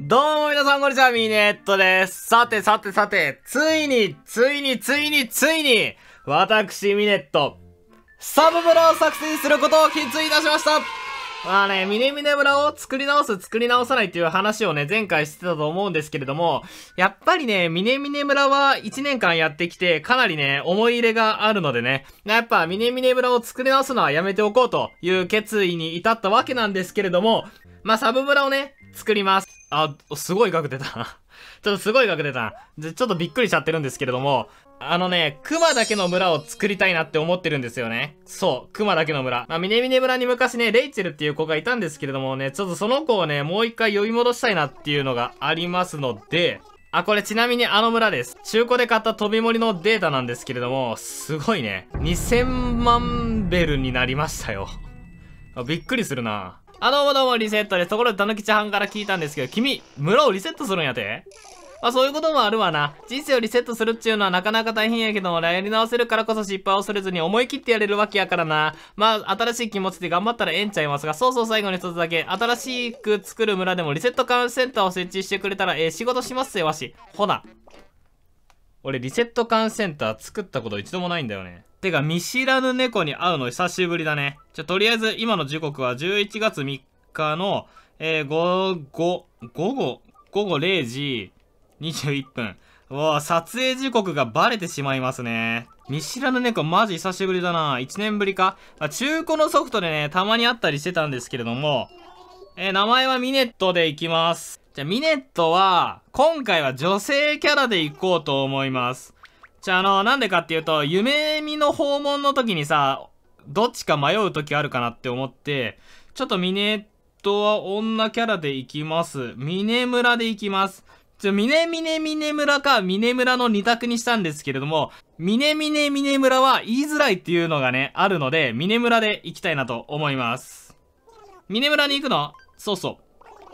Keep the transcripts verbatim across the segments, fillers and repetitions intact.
どうも皆さんこんにちは、ミネットです。さてさてさて、ついに、ついに、ついに、ついに、私、ミネット、サブ村を作成することを決意いたしました。まあね、ミネミネ村を作り直す、作り直さないっていう話をね、前回してたと思うんですけれども、やっぱりね、ミネミネ村はいちねんかんやってきて、かなりね、思い入れがあるのでね、やっぱミネミネ村を作り直すのはやめておこうという決意に至ったわけなんですけれども、まあ、サブ村をね、作ります。あ、すごい額出た。ちょっとすごい額出た。ちょっとびっくりしちゃってるんですけれども、あのね、クマだけの村を作りたいなって思ってるんですよね。そう、クマだけの村。まあ、ミネミネ村に昔ね、レイチェルっていう子がいたんですけれどもね、ちょっとその子をね、もう一回呼び戻したいなっていうのがありますので、あ、これちなみにあの村です。中古で買った飛び森のデータなんですけれども、すごいね。にせんまんベルになりましたよ。びっくりするな。あ、どうもどうもリセットです。ところでたぬきちはんから聞いたんですけど、君、村をリセットするんやて？まあそういうこともあるわな。人生をリセットするっていうのはなかなか大変やけども、やり直せるからこそ失敗を恐れずに思い切ってやれるわけやからな。まあ新しい気持ちで頑張ったらええんちゃいますが、そうそう最後に一つだけ、新しく作る村でもリセット管センターを設置してくれたらええ仕事しますぜわし。ほな。俺リセット管センター作ったこと一度もないんだよね。てか見知らぬ猫に会うの久しぶりだね。じゃ、とりあえず今の時刻はじゅういちがつみっかの、えー、午後、午後、午後れいじにじゅういっぷん。うわぁ、撮影時刻がバレてしまいますね。見知らぬ猫マジ久しぶりだな。いちねんぶりか。あ、中古のソフトでね、たまにあったりしてたんですけれども、えー、名前はミネットでいきます。じゃあミネットは、今回は女性キャラでいこうと思います。じゃあ、あの、なんでかっていうと、夢見の訪問の時にさ、どっちか迷う時あるかなって思って、ちょっとミネットは女キャラでいきます。ミネ村でいきます。ちょ、ミネミネミネ村かミネ村の二択にしたんですけれども、ミネミネミネ村は言いづらいっていうのがね、あるので、ミネ村で行きたいなと思います。ミネ村に行くの？そうそう。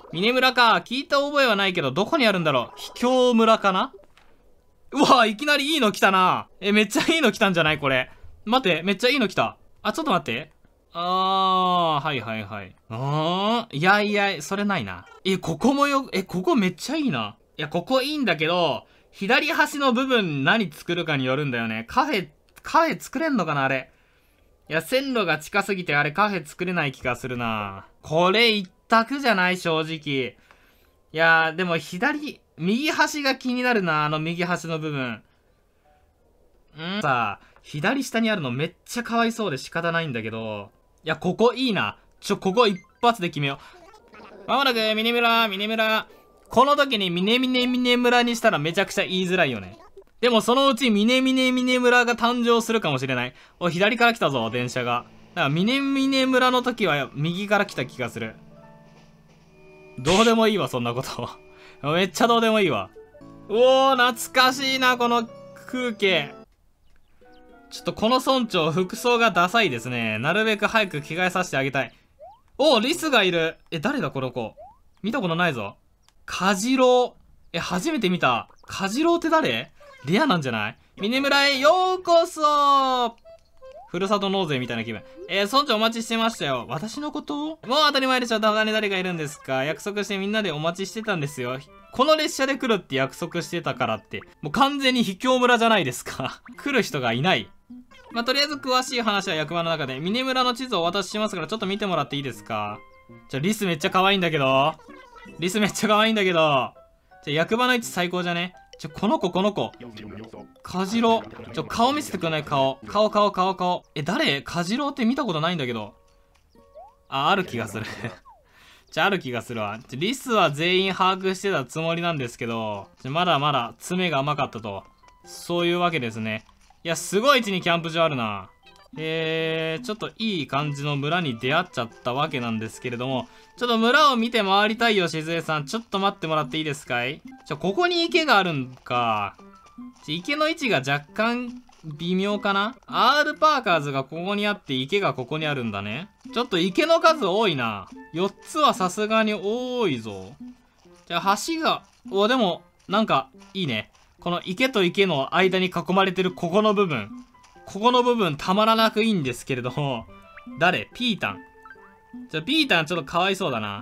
ミネ村か、聞いた覚えはないけど、どこにあるんだろう？秘境村かな？うわ、いきなりいいの来たな。え、めっちゃいいの来たんじゃないこれ。待って、めっちゃいいの来た。あ、ちょっと待って。あー、はいはいはい。あー、いやいや、それないな。え、ここもよ、え、ここめっちゃいいな。いや、ここいいんだけど、左端の部分何作るかによるんだよね。カフェ、カフェ作れんのかなあれ。いや、線路が近すぎてあれカフェ作れない気がするな。これ一択じゃない正直。いやー、でも左、右端が気になるな、あの右端の部分。んさあ、左下にあるのめっちゃかわいそうで仕方ないんだけど。いや、ここいいな。ちょ、ここ一発で決めよう。まもなく、ミネ村、ミネ村。この時にミネミネミネ村にしたらめちゃくちゃ言いづらいよね。でもそのうちミネミネミネ村が誕生するかもしれない。おい、左から来たぞ、電車が。だからミネミネ村の時は右から来た気がする。どうでもいいわ、そんなこと。めっちゃどうでもいいわ。うおー、懐かしいな、この風景。ちょっとこの村長、服装がダサいですね。なるべく早く着替えさせてあげたい。おー、リスがいる。え、誰だ、この子。見たことないぞ。カジロウ。え、初めて見た。カジロウって誰？レアなんじゃない？ミネ村へようこそ。ふるさと納税みたいな気分。えー、村長お待ちしてましたよ。私のこと？もう当たり前でしょ。他に誰がいるんですか？約束してみんなでお待ちしてたんですよ。この列車で来るって約束してたからって。もう完全に秘境村じゃないですか。来る人がいない。まあ、とりあえず詳しい話は役場の中で。ミネ村の地図をお渡ししますからちょっと見てもらっていいですか？じゃ、リスめっちゃ可愛いんだけど。リスめっちゃ可愛いんだけど。じゃ、役場の位置最高じゃね？ちょ、この子、この子。カジロウ。ちょ、顔見せてくんない？顔。顔、顔、顔、顔。え、誰？カジロウって見たことないんだけど。あ、ある気がする。じゃ、ある気がするわ。ちょ、リスは全員把握してたつもりなんですけど、ちょ、まだまだ爪が甘かったと。そういうわけですね。いや、すごい位置にキャンプ場あるな。えー、ちょっといい感じの村に出会っちゃったわけなんですけれども、ちょっと村を見て回りたいよ、しずえさん。ちょっと待ってもらっていいですかい？ちょ、ここに池があるんか。ちょ、池の位置が若干微妙かな？ R パーカーズがここにあって池がここにあるんだね。ちょっと池の数多いな。よっつはさすがに多いぞ。じゃあ橋が、お、でも、なんか、いいね。この池と池の間に囲まれてるここの部分。ここの部分たまらなくいいんですけれども、誰？ピータン。じゃあ、ピータンちょっとかわいそうだな。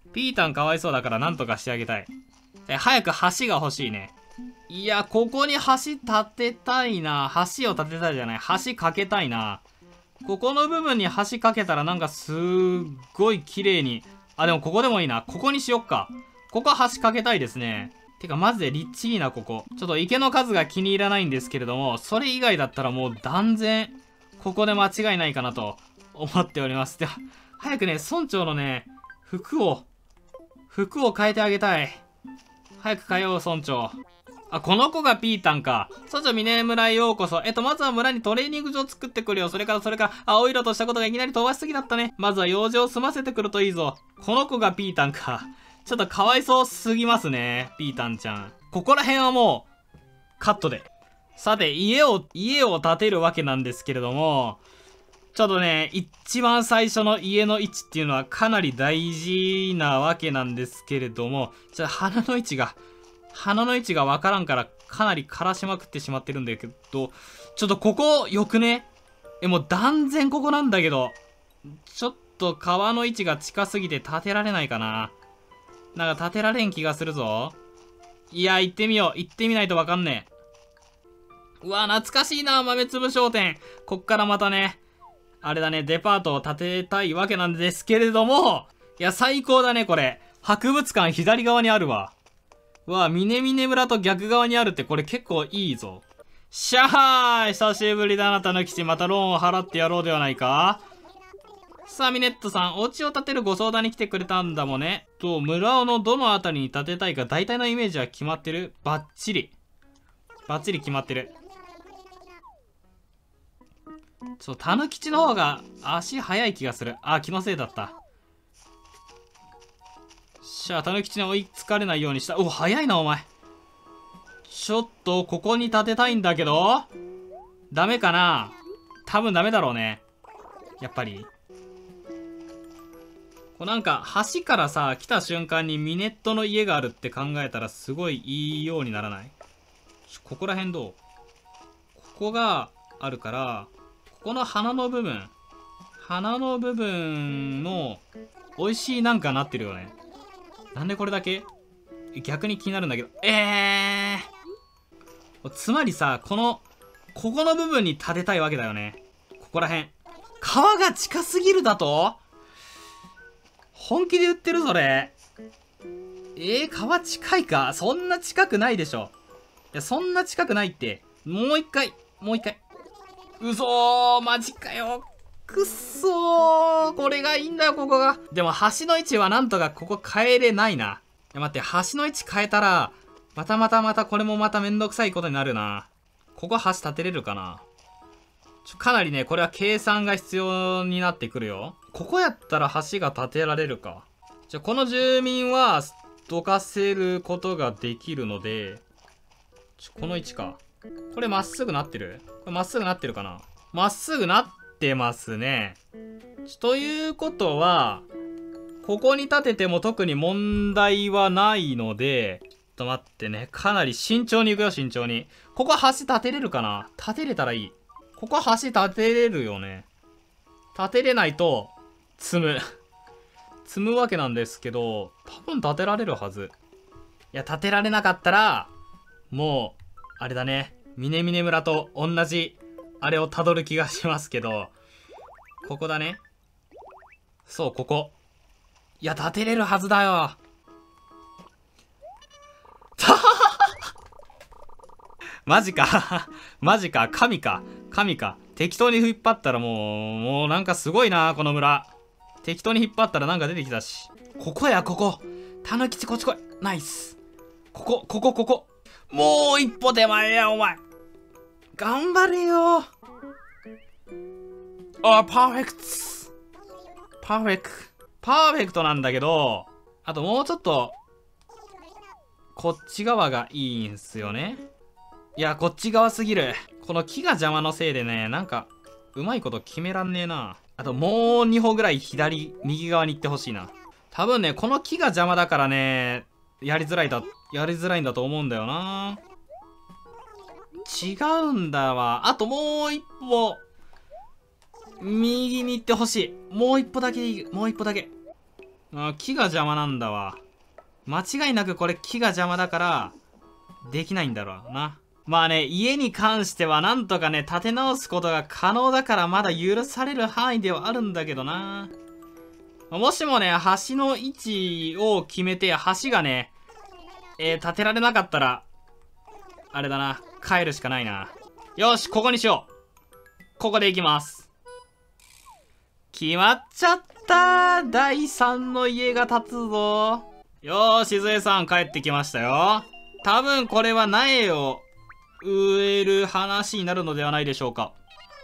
ピータンかわいそうだからなんとかしてあげたい。え、早く橋が欲しいね。いや、ここに橋建てたいな。橋を建てたいじゃない。橋架けたいな。ここの部分に橋架けたらなんかすっごい綺麗に。あ、でもここでもいいな。ここにしよっか。ここは橋架けたいですね。てかマジで立地いいな、ここ。ちょっと池の数が気に入らないんですけれども、それ以外だったらもう断然、ここで間違いないかなと思っております。では、早くね、村長のね、服を、服を変えてあげたい。早く変えよう、村長。あ、この子がピータンか。村長、峰村へようこそ。えっと、まずは村にトレーニング場作ってくるよ。それから、それから、青色としたことがいきなり飛ばしすぎだったね。まずは用事を済ませてくるといいぞ。この子がピータンか。ちょっとかわいそうすぎますね、ピータンちゃん。ここら辺はもう、カットで。さて、家を、家を建てるわけなんですけれども、ちょっとね、一番最初の家の位置っていうのはかなり大事なわけなんですけれども、ちょっと鼻の位置が、鼻の位置がわからんからかなり枯らしまくってしまってるんだけど、ちょっとここよくね？え、もう断然ここなんだけど、ちょっと川の位置が近すぎて建てられないかな。なんか建てられん気がするぞ。いや、行ってみよう。行ってみないとわかんねえ。うわ、懐かしいな、豆粒商店。こっからまたね、あれだね、デパートを建てたいわけなんですけれども、いや、最高だね、これ。博物館左側にあるわ。うわ、峰峰村と逆側にあるってこれ結構いいぞ。しゃーい、久しぶりだな、たぬきち。またローンを払ってやろうではないか。さあ、ミネットさん、お家を建てるご相談に来てくれたんだもんね。と、村のどのあたりに建てたいか大体のイメージは決まってる？バッチリ。バッチリ決まってる。そう、たぬきちの方が足速い気がする。あ、気のせいだった。しゃあ、たぬきちに追いつかれないようにした。お、速いな、お前。ちょっと、ここに建てたいんだけどダメかな？多分ダメだろうね。やっぱり。こうなんか、橋からさ、来た瞬間にミネットの家があるって考えたらすごいいいようにならない？ここら辺どう？ここがあるから、ここの鼻の部分。鼻の部分の、美味しいなんかなってるよね。なんでこれだけ？逆に気になるんだけど。えーつまりさ、この、ここの部分に建てたいわけだよね。ここら辺。川が近すぎるだと？本気で言ってるそれ。えー、川近いか？そんな近くないでしょ。いや、そんな近くないって。もう一回。もう一回。嘘ー、マジかよ。くっそー。これがいいんだよ、ここが。でも、橋の位置はなんとかここ変えれないな。いや、待って、橋の位置変えたら、またまたまたこれもまためんどくさいことになるな。ここ橋建てれるかな？ちょかなりね、これは計算が必要になってくるよ。ここやったら橋が建てられるか。じゃ、この住民はどかせることができるので、ちょこの位置か。これまっすぐなってる？これまっすぐなってるかな？まっすぐなってますね。ということは、ここに建てても特に問題はないので、ちょっと待ってね。かなり慎重に行くよ、慎重に。ここ橋建てれるかな？建てれたらいい。ここ橋建てれるよね。建てれないと、積む。積むわけなんですけど、多分建てられるはず。いや、建てられなかったら、もう、あれだね。峰峰村と同じ、あれを辿る気がしますけど、ここだね。そう、ここ。いや、建てれるはずだよ。マジか。マジか。神か。神か。適当に引っ張ったらもう、もうなんかすごいな、この村。適当に引っ張ったらなんか出てきたし。ここや、ここ。たぬきちこっち来い。ナイス。ここ、ここ、ここ。もう一歩手前や、お前。頑張れよ。あ、パーフェクト。パーフェクト。パーフェクトなんだけど、あともうちょっと、こっち側がいいんすよね。いや、こっち側すぎる。この木が邪魔のせいでね、なんか、うまいこと決めらんねえな。あともうに歩ぐらい左、右側に行ってほしいな。多分ね、この木が邪魔だからね、やりづらいだ、やりづらいんだと思うんだよな。違うんだわ。あともう一歩、右に行ってほしい。もう一歩だけでいい。もう一歩だけ。 あ、木が邪魔なんだわ。間違いなくこれ木が邪魔だから、できないんだろうな。まあね、家に関してはなんとかね、建て直すことが可能だからまだ許される範囲ではあるんだけどな。もしもね、橋の位置を決めて、橋がね、えー、建てられなかったら、あれだな、帰るしかないな。よし、ここにしよう。ここで行きます。決まっちゃったー。だいさんの家が建つぞ。よーし、静江さん帰ってきましたよ。多分これは苗を植える話になるのではないでしょうか。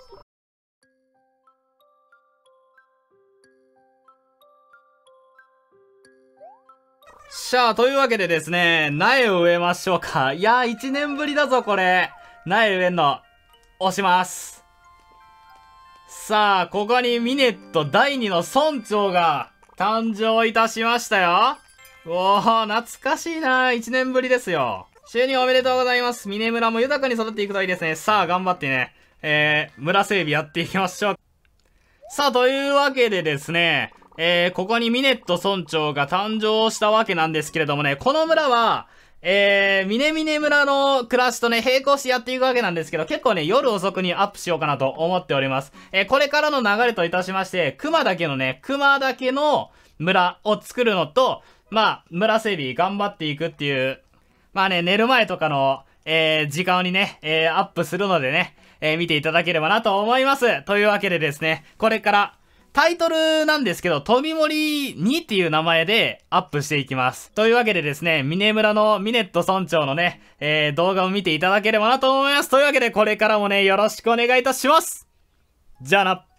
しゃあ、というわけでですね、苗を植えましょうか。いやー、いちねんぶりだぞ、これ。苗植えんの。押します。さあ、ここにミネットだいにの村長が誕生いたしましたよ。おー、懐かしいな。いちねんぶりですよ。就任おめでとうございます。峰村も豊かに育っていくといいですね。さあ、頑張ってね。えー、村整備やっていきましょう。さあ、というわけでですね、えー、ここにミネット村長が誕生したわけなんですけれどもね、この村は、えー、ミネミネ村の暮らしとね、並行してやっていくわけなんですけど、結構ね、夜遅くにアップしようかなと思っております。えー、これからの流れといたしまして、熊岳のね、熊岳の村を作るのと、まあ、村整備頑張っていくっていう、まあね、寝る前とかの、えー、時間にね、えー、アップするのでね、えー、見ていただければなと思います。というわけでですね、これから、タイトルなんですけど、飛森にっていう名前でアップしていきます。というわけでですね、ミネ村のミネット村長のね、えー、動画を見ていただければなと思います。というわけで、これからもね、よろしくお願いいたします。じゃあな。